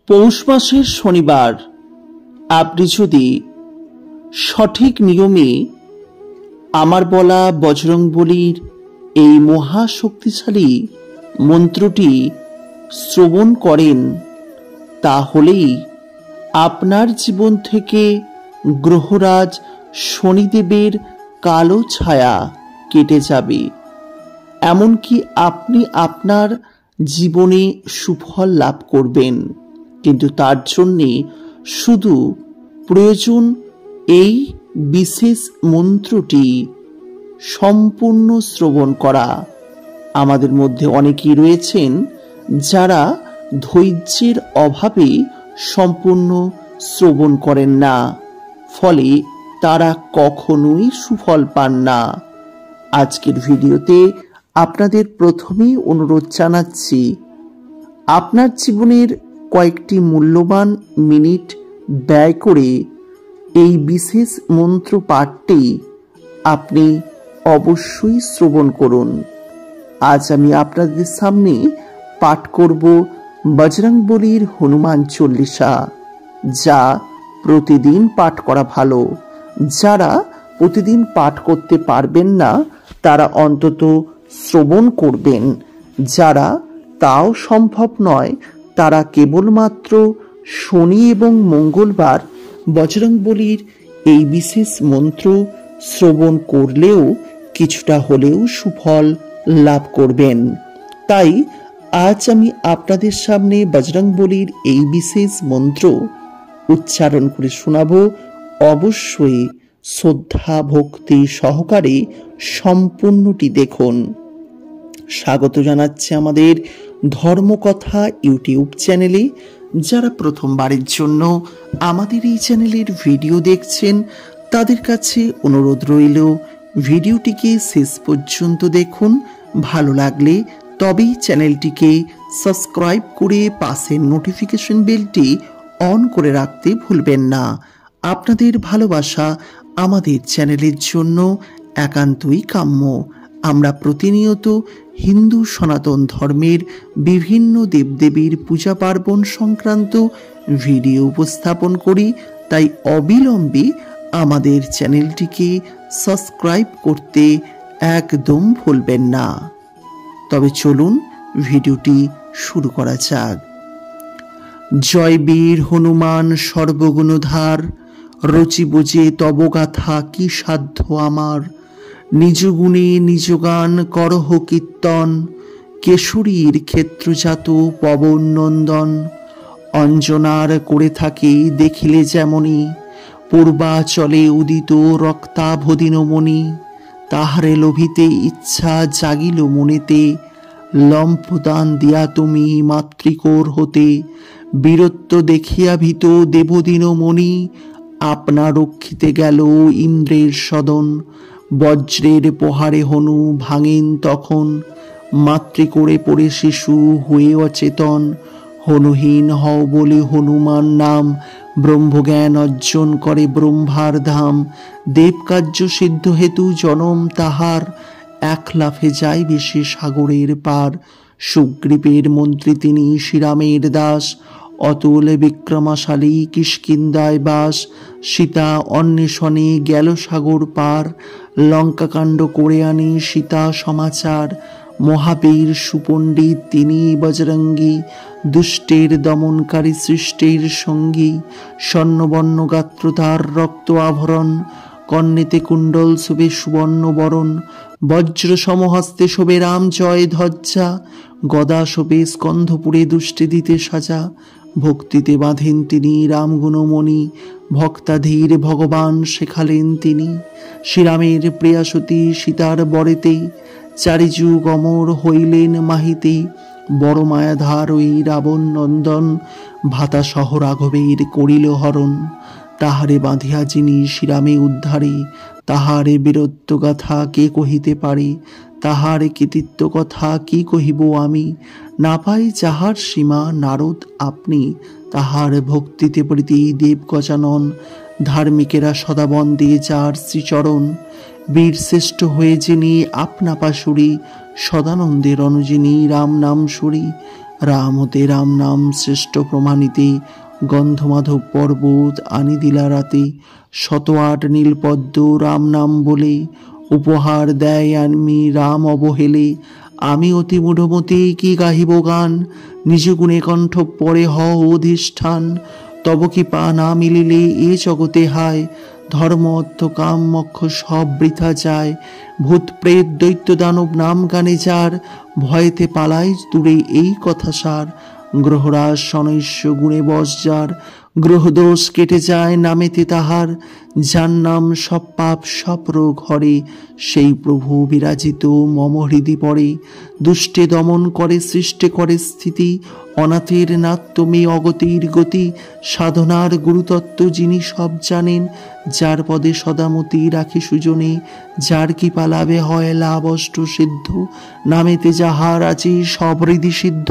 পৌষ মাসের শনিবার আপনি যদি সঠিক নিয়মে আমার বলা বজরংবলীর এই মহাশক্তিশালী মন্ত্রটি শ্রবণ করেন, তাহলেই আপনার জীবন থেকে গ্রহরাজ শনিদেবের কালো ছায়া কেটে যাবে। এমনকি আপনি আপনার জীবনে সুফল লাভ করবেন। কিন্তু তার জন্যে শুধু প্রয়োজন এই বিশেষ মন্ত্রটি সম্পূর্ণ শ্রবণ করা। আমাদের মধ্যে অনেকেই রয়েছেন যারা ধৈর্যের অভাবে সম্পূর্ণ শ্রবণ করেন না, ফলে তারা কখনোই সুফল পান না। আজকের ভিডিওতে আপনাদের প্রথমেই অনুরোধ জানাচ্ছি, আপনার জীবনের কয়েকটি মূল্যবান মিনিট ব্যয় করে এই বিশেষ মন্ত্র পাঠটি আপনি অবশ্যই শ্রবণ করুন। আজ আমি আপনাদের সামনে পাঠ করব বজরংবলীর হনুমান চল্লিশা, যা প্রতিদিন পাঠ করা ভালো। যারা প্রতিদিন পাঠ করতে পারবেন না তারা অন্তত শ্রবণ করবেন। যারা তাও সম্ভব নয় তারা কেবলমাত্র শনি এবং মঙ্গলবার বজরংবলীর এই বিশেষ মন্ত্র শ্রবণ করলেও কিছুটা হলেও সুফল লাভ করবেন। তাই আজ আমি আপনাদের সামনে বজরংবলীর এই বিশেষ মন্ত্র উচ্চারণ করে শোনাবো। অবশ্যই শ্রদ্ধা ভক্তি সহকারে সম্পূর্ণটি দেখুন। স্বাগত জানাচ্ছি আমাদের ধর্মকথা ইউটিউব চ্যানেলে। যারা প্রথমবারের জন্য আমাদের এই চ্যানেলের ভিডিও দেখছেন তাদের কাছে অনুরোধ রইল ভিডিওটিকে শেষ পর্যন্ত দেখুন। ভালো লাগলে তবেই চ্যানেলটিকে সাবস্ক্রাইব করে পাশের নোটিফিকেশন বেলটি অন করে রাখতে ভুলবেন না। আপনাদের ভালোবাসা আমাদের চ্যানেলের জন্য একান্তই কাম্য। আমরা প্রতিনিয়ত হিন্দু সনাতন ধর্মের বিভিন্ন দেবদেবীর পূজা পার্বণ সংক্রান্ত ভিডিও উপস্থাপন করি, তাই অবিলম্বে আমাদের চ্যানেলটিকে সাবস্ক্রাইব করতে একদম ভুলবেন না। তবে চলুন ভিডিওটি শুরু করা যাক। জয় বীর হনুমান সর্বগুণধার, রচি বোঝে তব গাথা কি সাধ্য আমার। নিজ গুণে নিজ গান করহ কীর্তন, কেশরীর ক্ষেত্রজাত পবন নন্দন। অঞ্জনার করে থাকে দেখিলে যেমনি, পূর্বাচলে উদিত রক্তাভদিনমণি। তাহারে লোভিতে ইচ্ছা জাগিল মনেতে, লম্ফদান দিয়া তুমি মাতৃকোর হতে। বীরত্ব দেখিয়া ভীত দেবদিনমণি, আপনা রক্ষিতে গেল ইন্দ্রের সদন। বজ্রের প্রহারে হনু ভাঙেন তখন, মাতৃকোরে পড়ে শিশু হয়ে অচেতন। হনুহীন হও বলে হনুমান নাম, ব্রহ্মজ্ঞান অর্জন করে ব্রহ্মার ধাম। দেবকার্য সিদ্ধ হেতু জনম তাহার, এক লাফে যায় বেশি সাগরের পার। সুগ্রীবের মন্ত্রী তিনি শ্রীরামের দাস, অতুল বিক্রমাশালী কিষ্কিন্ধায় বাস। সীতা অন্বেষণে গেল সাগর পার, লঙ্কাকাণ্ড করে আনি সীতা সমাচার। মহাবীর সুপণ্ডিত তিনি বজরঙ্গী, দুষ্টের দমনকারী সৃষ্টের সঙ্গী। স্বর্ণবর্ণ গাত্র তার রক্ত আভরণ, কর্ণেতে কুণ্ডল শোভে সুবর্ণ বরণ। বজ্র সমহস্তে শোভে রাম জয় ধ্বজা, গদা শোভে স্কন্ধপুরে দুষ্টে দিতে সাজা। ভক্তিতে বাঁধেন তিনি রাম গুণমণি, ভক্তাধীর ভগবান শেখালেন তিনি। শ্রীরামের প্রিয়াসতী সীতার বরেতে, চারিযুগ অমর হইলেন মাহিতে। বড় মায়াধার ওই রাবণ নন্দন, ভাতা সহ রাঘবের করিল হরণ। তাহারে বাঁধিয়া যিনি শ্রীরামে উদ্ধারে, তাহারে বীরত্ব গাথা কে কহিতে পারে। তাহারে কৃতিত্ব কথা কি কহিব আমি, না পাই যাহার সীমা নারদ আপনি। তাহার ভক্তিতে প্রীতি দেব গজানন, ধার্মিকেরা সদা বন্দে যার শ্রীচরণ। বীর শ্রেষ্ঠ হয়ে যিনি আপনা পাশুরি, সদানন্দের অনুজিনী রাম নাম সুরি। রাম হতে রাম নাম শ্রেষ্ঠ প্রমাণিতে, গন্ধমাধব পর্বত আনি দিলা রাতে, 108 নীলপদ্ম রাম নাম বলে, উপহার দেয় আমি রাম অবহেলে। আমি অতি মূঢ়মতি কি গাহিব গান, নিজ গুণে কণ্ঠ পরে হও অধিষ্ঠান। তব কি পা না মিলিলে এ জগতে হায়, ধর্ম অর্থ কাম মোক্ষ সব বৃথা যায়। ভূত প্রেত দৈত্য দানব নাম গানে যার, ভয়েতে পালাই দূরে এই কথা সার। গ্রহরাজ সনৈশ্য গুণে বশ যার, গ্রহদোষ কেটে যায় নামেতে তাহার। যার নাম সব পাপ সব রোগ হরে, সেই প্রভু বিরাজিত মম হৃদি পড়ে। দুষ্টে দমন করে সৃষ্টে করে স্থিতি, অনাথের নাথ তুমি অগতির গতি। সাধনার গুরুতত্ত্ব যিনি সব জানেন, যার পদে সদামতি রাখে সুজনে। যার কি পালাবে হয় লাভ অষ্ট সিদ্ধ, নামেতে যাহার আছে সব হৃদি সিদ্ধ।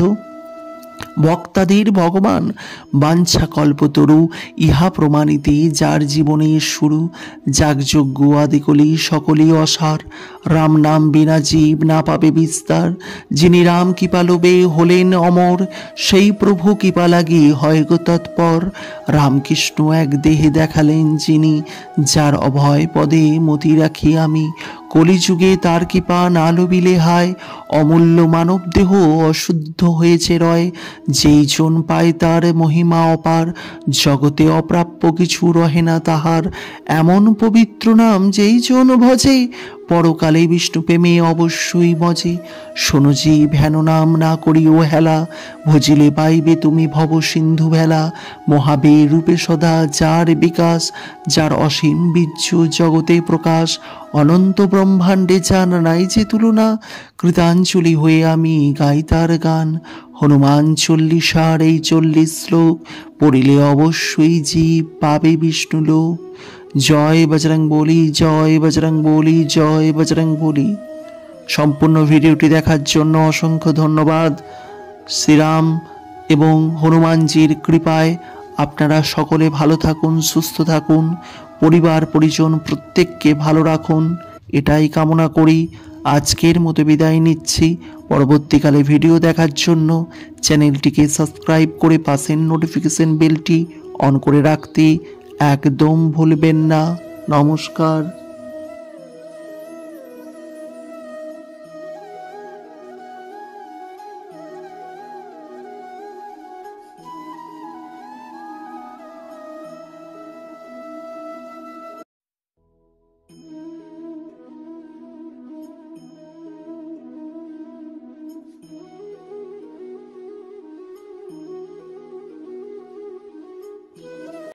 ভক্তাদের ভগবান বাঞ্ছা কল্পতরু, ইহা প্রমাণিতে যার জীবনের শুরু। যাগযজ্ঞ আদিকলি সকলেই অসার, রাম নাম বিনা জীব না পাবে বিস্তার। যিনি রাম কৃপা লোবে হলেন অমর, সেই প্রভু কৃপা লাগি হয় গো তৎপর। রামকৃষ্ণ এক দেহে দেখালেন যিনি, যার অভয় পদে মতি রাখি আমি। কলিযুগে তার কৃপা না লবিলে হায়, অমূল্য মানব দেহ অশুদ্ধ হয়েছে রয়। যেই জন পায় তার মহিমা অপার, জগতে অপ্রাপ্য কিছু রহে না তাহার। এমন পবিত্র নাম যেই জন ভজে, পরকালে বিষ্ণু প্রেমে অবশ্যই মজে। শোনো জীব হেন নাম না করিও হেলা, ভজিলে পাইবে তুমি ভব সিন্ধু ভেলা। মহাবীর রূপে সদা যার বিকাশ, যার অসীম বীর্য জগতে প্রকাশ। অনন্ত ব্রহ্মাণ্ডে যার নাই যে তুলনা, কৃতাঞ্জলি হয়ে আমি গাই তার গান। হনুমান 40 এই 40 শ্লোক, পড়িলে অবশ্যই জীব পাবে বিষ্ণু লোক। জয় বজরং বলি, জয় বজরং বলি, জয় বজরং বলি। সম্পূর্ণ ভিডিওটি দেখার জন্য অসংখ্য ধন্যবাদ। শ্রীরাম এবং হনুমানজির কৃপায় আপনারা সকলে ভালো থাকুন, সুস্থ থাকুন, পরিবার পরিজন প্রত্যেককে ভালো রাখুন, এটাই কামনা করি। আজকের মতো বিদায় নিচ্ছি। পরবর্তীকালে ভিডিও দেখার জন্য চ্যানেলটিকে সাবস্ক্রাইব করে পাশের নোটিফিকেশন বেলটি অন করে রাখতে একদম ভুলবেন না। নমস্কার।